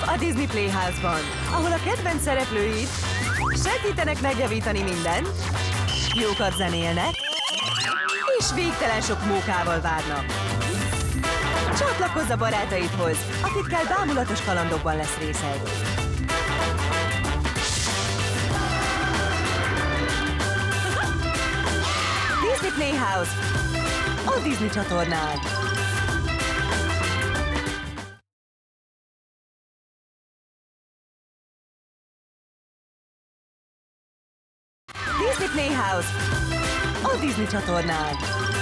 A Disney Playhouse-ban, ahol a kedvenc szereplőid segítenek megjavítani mindent, jókat zenélnek, és végtelen sok mókával várnak. Csatlakozz a barátaidhoz, akikkel bámulatos kalandokban lesz részed. Disney Playhouse, a Disney csatornán. Disney Playhouse, a Disney csatornán.